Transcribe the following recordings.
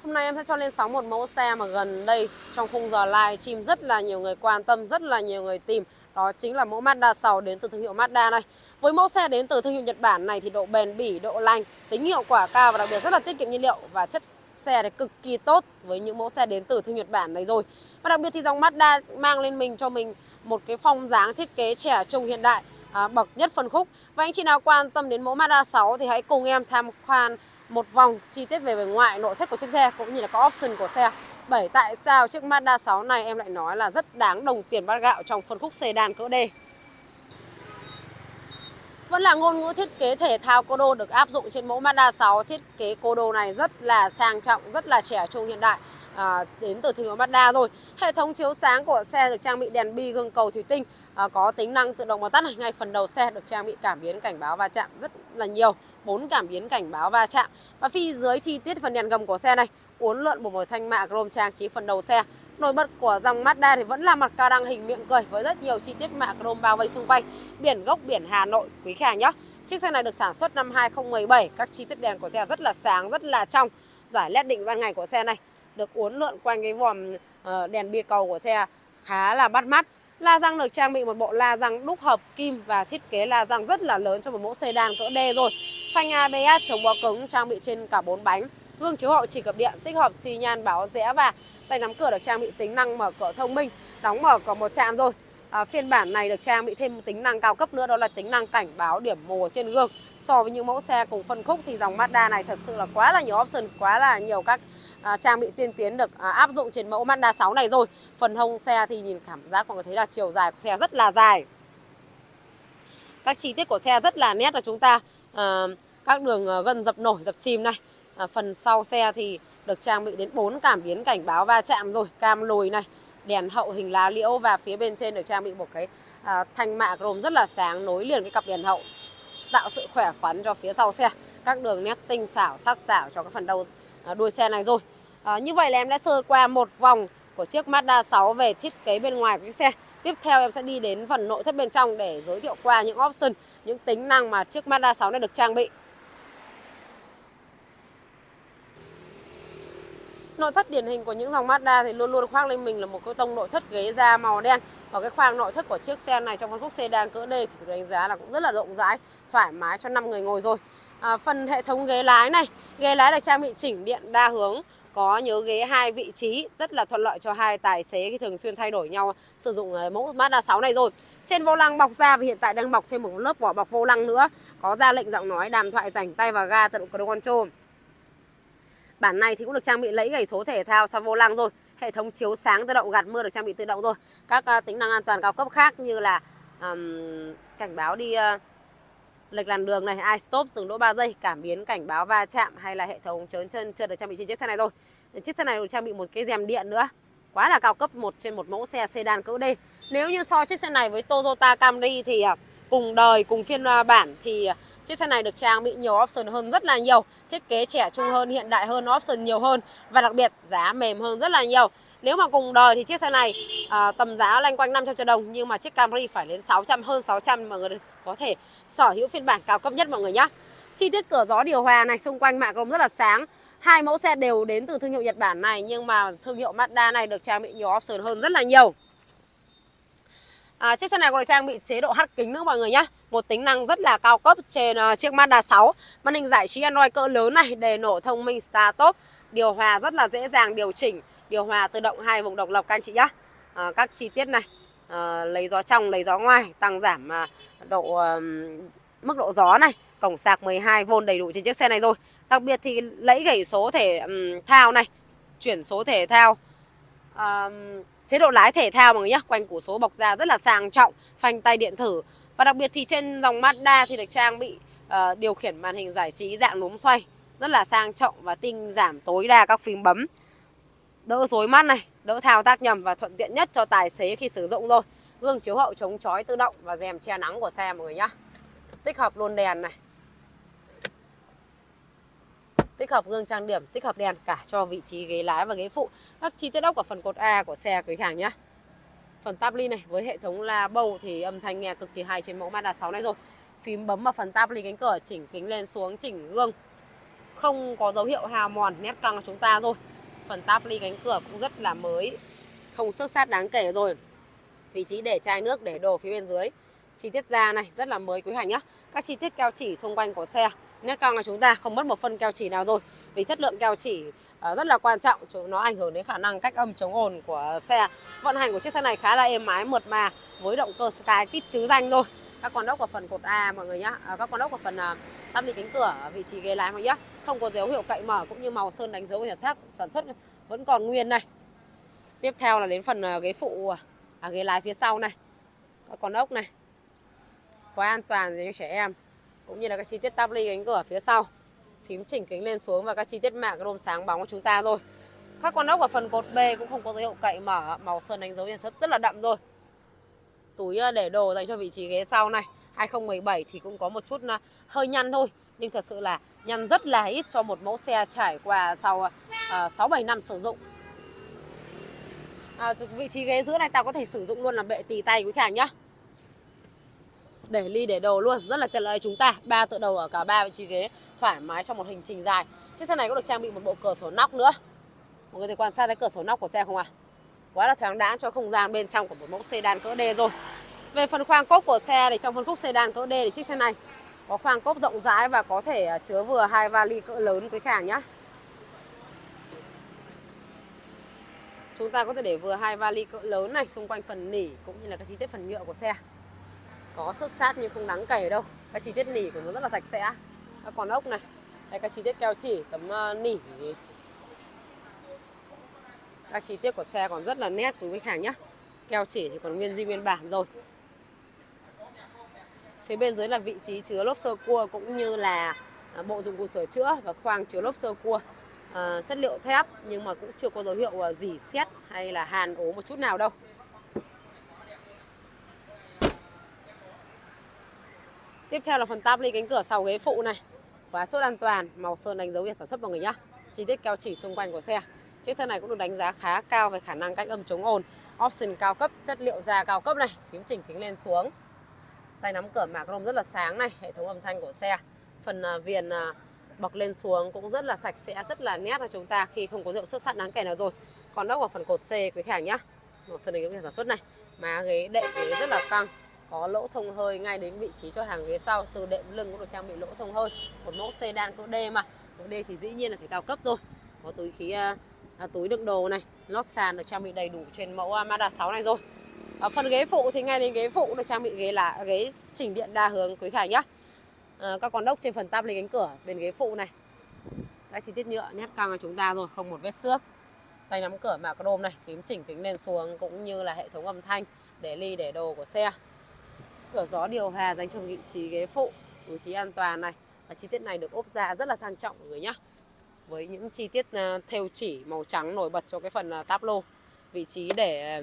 Hôm nay em sẽ cho lên sóng một mẫu xe mà gần đây trong khung giờ live stream rất là nhiều người quan tâm, rất là nhiều người tìm. Đó chính là mẫu Mazda 6 đến từ thương hiệu Mazda này. Với mẫu xe đến từ thương hiệu Nhật Bản này thì độ bền bỉ, độ lành, tính hiệu quả cao và đặc biệt rất là tiết kiệm nhiên liệu và chất xe thì cực kỳ tốt với những mẫu xe đến từ thương hiệu Nhật Bản này rồi. Và đặc biệt thì dòng Mazda mang lên mình cho mình một cái phong dáng thiết kế trẻ trung hiện đại, bậc nhất phân khúc. Và anh chị nào quan tâm đến mẫu Mazda 6 thì hãy cùng em tham quan một vòng chi tiết về bề ngoài nội thất của chiếc xe cũng như là các option của xe. Bởi tại sao chiếc Mazda 6 này em lại nói là rất đáng đồng tiền bát gạo trong phân khúc sedan cỡ D. Vẫn là ngôn ngữ thiết kế thể thao cô đô được áp dụng trên mẫu Mazda 6. Thiết kế cô đô này rất là sang trọng, rất là trẻ trung hiện đại, đến từ thương hiệu Mazda rồi. Hệ thống chiếu sáng của xe được trang bị đèn bi gương cầu thủy tinh, có tính năng tự động bật tắt này. Ngay phần đầu xe được trang bị cảm biến cảnh báo va chạm rất là nhiều, 4 cảm biến cảnh báo va chạm. Và phía dưới chi tiết phần đèn gầm của xe này uốn lượn một màu thanh mạ chrome trang trí phần đầu xe. Nổi bật của dòng Mazda thì vẫn là mặt ca đăng hình miệng cười với rất nhiều chi tiết mạ chrome bao vây xung quanh. Biển gốc biển Hà Nội quý khách hàng nhé. Chiếc xe này được sản xuất năm 2017. Các chi tiết đèn của xe rất là sáng, rất là trong. Giải led định ban ngày của xe này được uốn lượn quanh cái vòm đèn bia cầu của xe khá là bắt mắt. La răng được trang bị một bộ la răng đúc hợp kim và thiết kế la răng rất là lớn cho một mẫu sedan cỡ D rồi. Phanh ABS chống bó cứng trang bị trên cả 4 bánh. Gương chiếu hậu chỉ cập điện, tích hợp xi nhan báo rẽ và tay nắm cửa được trang bị tính năng mở cửa thông minh, đóng mở có một chạm rồi. Phiên bản này được trang bị thêm một tính năng cao cấp nữa, đó là tính năng cảnh báo điểm mù trên gương. So với những mẫu xe cùng phân khúc thì dòng Mazda này thật sự là quá là nhiều option, quá là nhiều các trang bị tiên tiến được áp dụng trên mẫu Mazda 6 này rồi. Phần hông xe thì nhìn cảm giác mọi người thấy là chiều dài của xe rất là dài. Các chi tiết của xe rất là nét, là chúng ta các đường gân dập nổi, dập chìm này. Phần sau xe thì được trang bị đến 4 cảm biến cảnh báo va chạm rồi, cam lùi này, đèn hậu hình lá liễu và phía bên trên được trang bị một cái thanh mạ chrome rất là sáng nối liền cái cặp đèn hậu, tạo sự khỏe khoắn cho phía sau xe. Các đường nét tinh xảo, sắc sảo cho cái phần đầu đuôi xe này rồi. Như vậy là em đã sơ qua một vòng của chiếc Mazda 6 về thiết kế bên ngoài của chiếc xe. Tiếp theo em sẽ đi đến phần nội thất bên trong để giới thiệu qua những option, những tính năng mà chiếc Mazda 6 này được trang bị. Nội thất điển hình của những dòng Mazda thì luôn luôn khoác lên mình là một cái tông nội thất ghế da màu đen. Và cái khoang nội thất của chiếc xe này trong phân khúc sedan cỡ D thì đánh giá là cũng rất là rộng rãi, thoải mái cho 5 người ngồi rồi. Phần hệ thống ghế lái này, ghế lái được trang bị chỉnh điện đa hướng, có nhớ ghế 2 vị trí, rất là thuận lợi cho hai tài xế khi thường xuyên thay đổi nhau sử dụng mẫu Mazda 6 này rồi. Trên vô lăng bọc da và hiện tại đang bọc thêm một lớp vỏ bọc vô lăng nữa, có ra lệnh giọng nói, đàm thoại, rảnh tay và ga tự động cruise control. Bản này thì cũng được trang bị lẫy gầy số thể thao sau vô lăng rồi. Hệ thống chiếu sáng tự động gạt mưa được trang bị tự động rồi. Các tính năng an toàn cao cấp khác như là cảnh báo đi lệch làn đường này, iStop dừng đỗ 3 giây, cảm biến cảnh báo va chạm hay là hệ thống chớn chân trượt được trang bị trên chiếc xe này rồi. Chiếc xe này được trang bị một cái rèm điện nữa. Quá là cao cấp trên một mẫu xe sedan cỡ D. Nếu như so chiếc xe này với Toyota Camry thì cùng đời, cùng phiên bản thì chiếc xe này được trang bị nhiều option hơn rất là nhiều. Thiết kế trẻ trung hơn, hiện đại hơn, option nhiều hơn và đặc biệt giá mềm hơn rất là nhiều. Nếu mà cùng đời thì chiếc xe này tầm giá loanh quanh 500 triệu đồng, nhưng mà chiếc Camry phải đến 600, hơn 600 mọi người có thể sở hữu phiên bản cao cấp nhất mọi người nhé. Chi tiết cửa gió điều hòa này xung quanh mạ chrome rất là sáng. Hai mẫu xe đều đến từ thương hiệu Nhật Bản này, nhưng mà thương hiệu Mazda này được trang bị nhiều option hơn rất là nhiều. Chiếc xe này còn được trang bị chế độ hắt kính nữa mọi người nhé. Một tính năng rất là cao cấp trên chiếc Mazda 6. Màn hình giải trí Android cỡ lớn này, đề nổ thông minh Start Top, điều hòa rất là dễ dàng điều chỉnh, điều hòa tự động 2 vùng độc lập các anh chị nhé. Các chi tiết này, lấy gió trong, lấy gió ngoài, tăng giảm mức độ gió này, cổng sạc 12V đầy đủ trên chiếc xe này rồi. Đặc biệt thì lẫy gảy số thể thao này, chuyển số thể thao, chế độ lái thể thao mọi người nhé, quanh củ số bọc da rất là sang trọng, phanh tay điện thử. Và đặc biệt thì trên dòng Mazda thì được trang bị điều khiển màn hình giải trí dạng núm xoay, rất là sang trọng và tinh giảm tối đa các phím bấm, đỡ rối mắt này, đỡ thao tác nhầm và thuận tiện nhất cho tài xế khi sử dụng rồi. Gương chiếu hậu chống chói tự động và rèm che nắng của xe mọi người nhé. Tích hợp luôn đèn này, tích hợp gương trang điểm, tích hợp đèn cả cho vị trí ghế lái và ghế phụ. Các chi tiết ốc của phần cột A của xe quý khách hàng nhé. Phần tab ly này với hệ thống la bầu thì âm thanh nghe cực kỳ hay trên mẫu Mazda 6 này rồi. Phím bấm vào phần tab ly cánh cửa, chỉnh kính lên xuống, chỉnh gương, không có dấu hiệu hao mòn nét căng của chúng ta rồi. Phần táp ly cánh cửa cũng rất là mới, không xước sát đáng kể rồi. Vị trí để chai nước, để đồ phía bên dưới. Chi tiết da này rất là mới quý khách nhá. Các chi tiết keo chỉ xung quanh của xe nét căng của chúng ta không mất một phân keo chỉ nào rồi. Vì chất lượng keo chỉ rất là quan trọng, nó ảnh hưởng đến khả năng cách âm chống ồn của xe. Vận hành của chiếc xe này khá là êm ái, mượt mà với động cơ Skytip chứ danh rồi. Các con ốc ở phần cột A mọi người nhá, các con ốc ở phần tắp ly cánh cửa, vị trí ghế lái mọi nhá, không có dấu hiệu cậy mở cũng như màu sơn đánh dấu của nhà sản xuất vẫn còn nguyên này. Tiếp theo là đến phần ghế phụ, ghế lái phía sau này, các con ốc này, khóa an toàn dành cho trẻ em, cũng như là các chi tiết tắp ly cánh cửa phía sau, phím chỉnh kính lên xuống và các chi tiết mạ chrome sáng bóng của chúng ta rồi. Các con ốc ở phần cột B cũng không có dấu hiệu cậy mở, màu sơn đánh dấu nhà sản xuất rất là đậm rồi. Túi để đồ dành cho vị trí ghế sau này 2017 thì cũng có một chút hơi nhăn thôi, nhưng thật sự là nhăn rất là ít cho một mẫu xe trải qua sau 6-7 năm sử dụng. Vị trí ghế giữa này ta có thể sử dụng luôn là bệ tì tay quý khách nhá, để ly để đồ luôn, rất là tiện lợi chúng ta. 3 tựa đầu ở cả 3 vị trí ghế, thoải mái trong một hành trình dài. Chiếc xe này có được trang bị một bộ cửa sổ nóc nữa. Mọi người thể quan sát thấy cửa sổ nóc của xe không ạ? Quá là thoáng đãng cho không gian bên trong của một mẫu sedan cỡ D rồi. Về phần khoang cốp của xe thì trong phân khúc sedan cỡ D thì chiếc xe này có khoang cốp rộng rãi và có thể chứa vừa 2 vali cỡ lớn quý khách nhá. Chúng ta có thể để vừa 2 vali cỡ lớn này xung quanh phần nỉ cũng như là các chi tiết phần nhựa của xe. Có xước sát nhưng không đáng kể đâu. Các chi tiết nỉ của nó rất là sạch sẽ. Các con ốc này, hay các chi tiết keo chỉ, tấm nỉ. Các chi tiết của xe còn rất là nét quý khách nhé. Keo chỉ thì còn nguyên nguyên bản rồi. Phía bên dưới là vị trí chứa lốp sơ cua cũng như là bộ dụng cụ sửa chữa và khoang chứa lốp sơ cua. Chất liệu thép nhưng mà cũng chưa có dấu hiệu rỉ sét hay là hàn ố một chút nào đâu. Tiếp theo là phần táp ly cánh cửa sau ghế phụ này, khóa chốt an toàn, màu sơn đánh dấu nhà sản xuất mọi người nhá. Chi tiết keo chỉ xung quanh của xe. Chiếc xe này cũng được đánh giá khá cao về khả năng cách âm chống ồn, option cao cấp, chất liệu da cao cấp này, phím chỉnh kính lên xuống. Tay nắm cửa mạ chrome rất là sáng này, hệ thống âm thanh của xe. Phần viền bậc lên xuống cũng rất là sạch sẽ, rất là nét cho chúng ta khi không có dấu xước sát đáng kể nào rồi. Còn ốc vào phần cột C quý khách nhá, màu sơn đánh dấu nhà sản xuất này, má ghế đệm ghế rất là căng. Có lỗ thông hơi ngay đến vị trí cho hàng ghế sau, từ đệm lưng cũng được trang bị lỗ thông hơi. Một mẫu sedan cỡ D mà, cỡ D thì dĩ nhiên là phải cao cấp rồi. Có túi khí túi đựng đồ này, lót sàn được trang bị đầy đủ trên mẫu Mazda 6 này rồi. Ở phần ghế phụ thì ngay đến ghế phụ được trang bị ghế chỉnh điện đa hướng quý khách nhá. Các con ốc trên phần táp ly cánh cửa bên ghế phụ này, các chi tiết nhựa nét căng của chúng ta rồi, không một vết xước. Tay nắm cửa mạ chrome này, phím chỉnh kính lên xuống cũng như là hệ thống âm thanh để ly để đồ của xe. Cửa gió điều hòa dành cho vị trí ghế phụ, túi khí an toàn này, và chi tiết này được ốp da rất là sang trọng mọi người nhá, với những chi tiết thêu chỉ màu trắng nổi bật cho cái phần táp lô. Vị trí để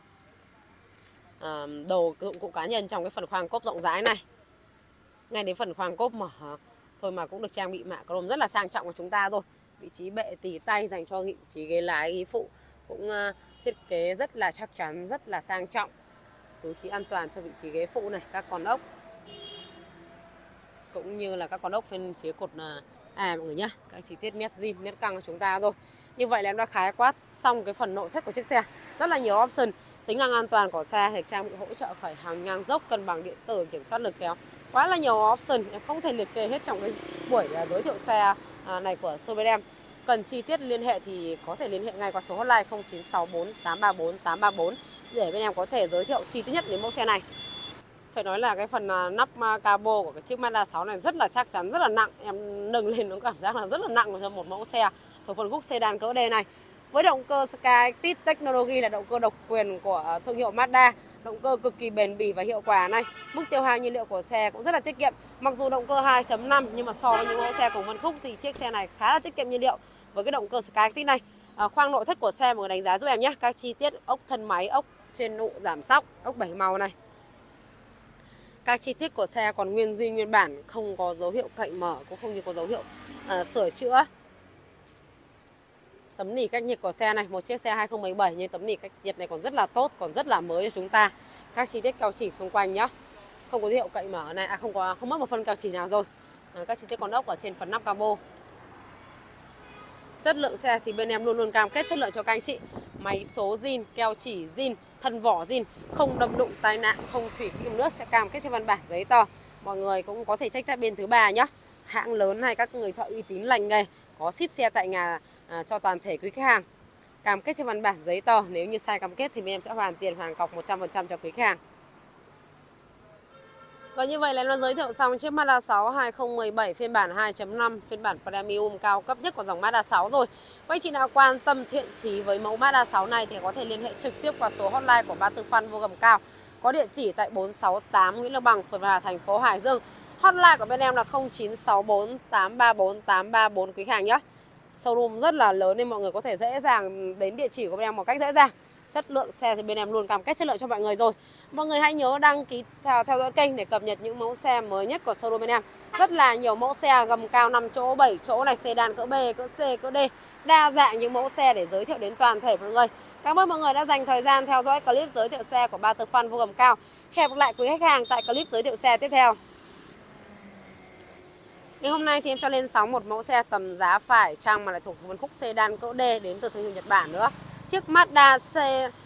đồ dụng cụ cá nhân trong cái phần khoang cốp rộng rãi này, ngay đến phần khoang cốp mở thôi mà cũng được trang bị mạ chrome rất là sang trọng của chúng ta rồi. Vị trí bệ tì tay dành cho vị trí ghế lái ghế phụ cũng thiết kế rất là chắc chắn, rất là sang trọng. Túi khí an toàn cho vị trí ghế phụ này, các con ốc cũng như là các con ốc bên phía cột mọi người nhá, các chi tiết nét zin nét căng của chúng ta rồi. Như vậy là em đã khái quát xong cái phần nội thất của chiếc xe, rất là nhiều option. Tính năng an toàn của xe thì trang bị hỗ trợ khởi hành ngang dốc, cân bằng điện tử, kiểm soát lực kéo, quá là nhiều option, em không thể liệt kê hết trong cái buổi giới thiệu xe này của showroom em. Cần chi tiết liên hệ thì có thể liên hệ ngay qua số hotline 0964 834 834 để bên em có thể giới thiệu chi tiết nhất đến mẫu xe này. Phải nói là cái phần nắp cabo của cái chiếc Mazda 6 này rất là chắc chắn, rất là nặng. Em nâng lên nó cảm giác là rất là nặng cho một mẫu xe thuộc phân khúc sedan cỡ D này. Với động cơ Skytip Technology là động cơ độc quyền của thương hiệu Mazda, động cơ cực kỳ bền bỉ và hiệu quả này. Mức tiêu hao nhiên liệu của xe cũng rất là tiết kiệm. Mặc dù động cơ 2.5 nhưng mà so với những mẫu xe cùng phân khúc thì chiếc xe này khá là tiết kiệm nhiên liệu với cái động cơ Skytip này. Khoang nội thất của xe mọi người đánh giá giúp em nhé. Các chi tiết ốc thân máy, ốc trên nụ giảm xóc, ốc 7 màu này. Các chi tiết của xe còn nguyên zin nguyên bản, không có dấu hiệu cậy mở, cũng không như có dấu hiệu sửa chữa. Tấm nỉ cách nhiệt của xe này, một chiếc xe 2017 nhưng tấm nỉ cách nhiệt này còn rất là tốt, còn rất là mới cho chúng ta. Các chi tiết keo chỉ xung quanh nhá, không có dấu hiệu cậy mở này, không mất một phân keo chỉ nào rồi. Các chi tiết con ốc ở trên phần nắp cabo. Chất lượng xe thì bên em luôn luôn cam kết chất lượng cho các anh chị. Máy số zin, keo chỉ zin, thân vỏ zin, không đâm đụng tai nạn, không thủy kim nước, sẽ cam kết trên văn bản giấy tờ. Mọi người cũng có thể check tại bên thứ ba nhé. Hãng lớn hay các người thợ uy tín lành nghề có ship xe tại nhà cho toàn thể quý khách hàng. Cam kết trên văn bản giấy tờ, nếu như sai cam kết thì bên em sẽ hoàn tiền hoàn cọc 100% cho quý khách hàng. Và như vậy là em đã giới thiệu xong chiếc Mazda 6 2017 phiên bản 2.5, phiên bản Premium cao cấp nhất của dòng Mazda 6 rồi. Các anh chị nào quan tâm thiện chí với mẫu Mazda 6 này thì có thể liên hệ trực tiếp qua số hotline của Ba Tư Phan Vô Gầm Cao, có địa chỉ tại 468 Nguyễn Lương Bằng, phường Hà, thành phố Hải Dương. Hotline của bên em là 0964 834 834 quý khách hàng nhé. Showroom rất là lớn nên mọi người có thể dễ dàng đến địa chỉ của bên em một cách dễ dàng. Chất lượng xe thì bên em luôn cam kết chất lượng cho mọi người rồi. Mọi người hãy nhớ đăng ký theo dõi kênh để cập nhật những mẫu xe mới nhất của showroom bên em. Rất là nhiều mẫu xe gầm cao 5 chỗ, 7 chỗ này, sedan cỡ B, cỡ C, cỡ D. Đa dạng những mẫu xe để giới thiệu đến toàn thể mọi người. Cảm ơn mọi người đã dành thời gian theo dõi clip giới thiệu xe của Ba Tư Phan Vô Gầm Cao. Hẹn gặp lại quý khách hàng tại clip giới thiệu xe tiếp theo. Ngày hôm nay thì em cho lên sóng một mẫu xe tầm giá phải chăng mà lại thuộc phân khúc sedan cỡ D đến từ thương hiệu Nhật Bản nữa. Chiếc Mazda C.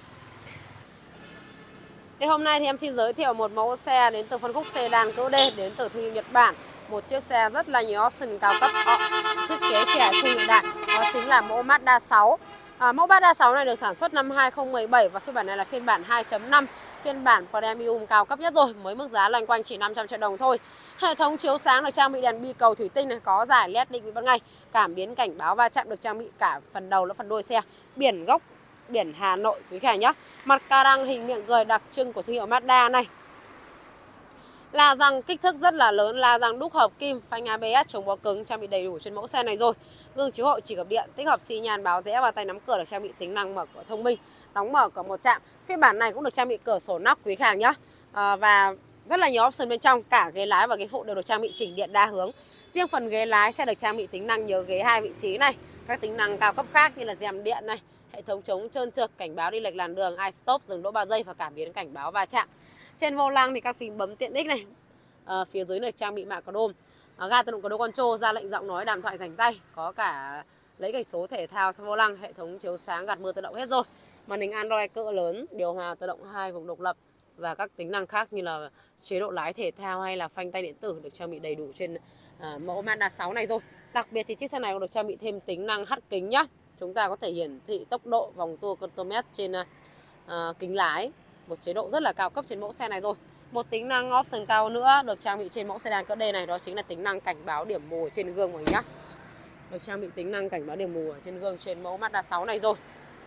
Ngày hôm nay thì em xin giới thiệu một mẫu xe đến từ phân khúc sedan cỡ D đến từ thương hiệu Nhật Bản. Một chiếc xe rất là nhiều option cao cấp, thiết kế trẻ trung hiện đại. Đó chính là mẫu Mazda 6. Mẫu Mazda 6 này được sản xuất năm 2017 và phiên bản này là phiên bản 2.5. Phiên bản Premium cao cấp nhất rồi, mới mức giá loanh quanh chỉ 500 triệu đồng thôi. Hệ thống chiếu sáng được trang bị đèn bi cầu thủy tinh này, có giải LED định vị ban ngày, cảm biến cảnh báo va chạm được trang bị cả phần đầu lẫn phần đuôi xe. Biển gốc biển Hà Nội quý khách nhé. Mặt ca răng hình miệng cười đặc trưng của thương hiệu Mazda này. La răng kích thước rất là lớn, la răng đúc hợp kim, phanh ABS chống bó cứng trang bị đầy đủ trên mẫu xe này rồi. Gương chiếu hậu chỉ gập điện, tích hợp xi nhan báo rẽ và tay nắm cửa được trang bị tính năng mở cửa thông minh, đóng mở cửa một chạm. Phiên bản này cũng được trang bị cửa sổ nóc quý khách hàng nhé. Và rất là nhiều option bên trong, cả ghế lái và ghế phụ đều được trang bị chỉnh điện đa hướng. Riêng phần ghế lái sẽ được trang bị tính năng nhớ ghế 2 vị trí này, các tính năng cao cấp khác như là rèm điện này, hệ thống chống trơn trượt, cảnh báo đi lệch làn đường, iStop, dừng đỗ 3 giây và cảm biến cảnh báo va chạm. Trên vô lăng thì các phím bấm tiện ích này. Phía dưới này trang bị mạ chrome, ga tự động có control, ra lệnh giọng nói, đàm thoại rảnh tay, có cả lấy gạch số thể thao sau vô lăng, hệ thống chiếu sáng gạt mưa tự động hết rồi. Màn hình Android cỡ lớn, điều hòa tự động 2 vùng độc lập và các tính năng khác như là chế độ lái thể thao hay là phanh tay điện tử được trang bị đầy đủ trên mẫu Mazda 6 này rồi. Đặc biệt thì chiếc xe này còn được trang bị thêm tính năng hắt kính nhá. Chúng ta có thể hiển thị tốc độ, vòng tua, contomet trên kính lái. Một chế độ rất là cao cấp trên mẫu xe này rồi. Một tính năng option cao nữa được trang bị trên mẫu sedan cỡ D này, đó chính là tính năng cảnh báo điểm mù trên gương mọi người nhé. Được trang bị tính năng cảnh báo điểm mù ở trên gương trên mẫu Mazda 6 này rồi.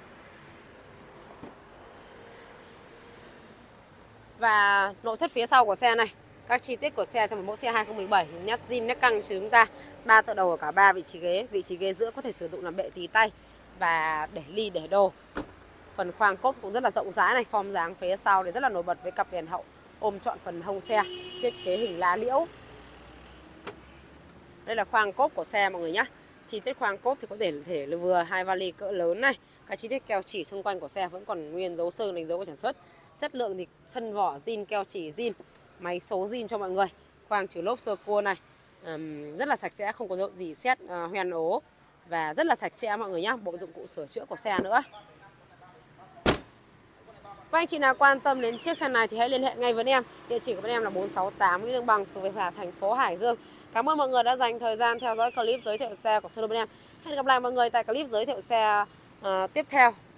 Và nội thất phía sau của xe này, các chi tiết của xe trong một mẫu xe 2017, nhắc zin nhắc căng chứ chúng ta, 3 tựa đầu ở cả 3 vị trí ghế. Vị trí ghế giữa có thể sử dụng làm bệ tí tay và để ly để đồ. Phần khoang cốp cũng rất là rộng rãi này, form dáng phía sau thì rất là nổi bật với cặp đèn hậu ôm trọn phần hông xe, thiết kế hình lá liễu. Đây là khoang cốp của xe mọi người nhé. Chi tiết khoang cốp thì có thể vừa 2 vali cỡ lớn này. Các chi tiết keo chỉ xung quanh của xe vẫn còn nguyên dấu sơn đánh dấu của sản xuất. Chất lượng thì thân vỏ zin, keo chỉ zin, máy số zin cho mọi người. Khoang trừ lốp sơ cua này, rất là sạch sẽ, không có dấu gì sét hoen ố và rất là sạch sẽ mọi người nhé. Bộ dụng cụ sửa chữa của xe nữa. Và anh chị nào quan tâm đến chiếc xe này thì hãy liên hệ ngay với em. Địa chỉ của bên em là 468 Nguyễn Lương Bằng, phường Hà, thành phố Hải Dương. Cảm ơn mọi người đã dành thời gian theo dõi clip giới thiệu xe của showroom bên em. Hẹn gặp lại mọi người tại clip giới thiệu xe tiếp theo.